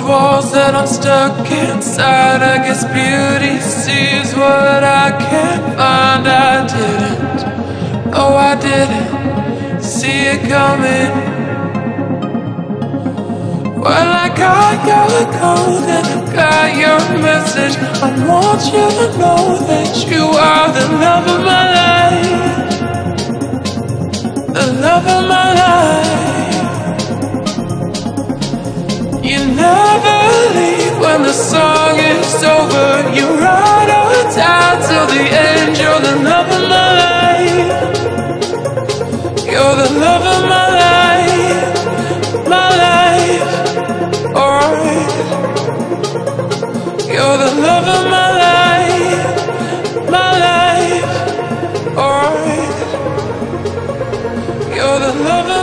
walls that I'm stuck inside. I guess beauty sees what I can't find. I didn't, oh I didn't see it coming. Well, I got your code and I got your message. I want you to know that you are the love of my life, the love of my life. You never leave when the song is over. You ride or die till the end. You're the love of my life, you're the love of my life, my life. Alright, you're the love of my life, my life. Alright, you're the love of